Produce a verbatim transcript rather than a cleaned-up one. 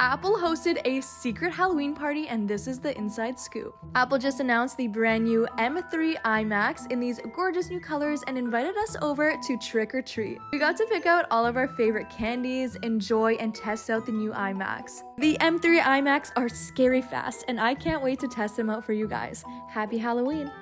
Apple hosted a secret Halloween party, and this is the inside scoop. Apple just announced the brand new M three iMacs in these gorgeous new colors and invited us over to trick or treat. We got to pick out all of our favorite candies, enjoy, and test out the new iMacs. The M three iMacs are scary fast, and I can't wait to test them out for you guys. Happy Halloween!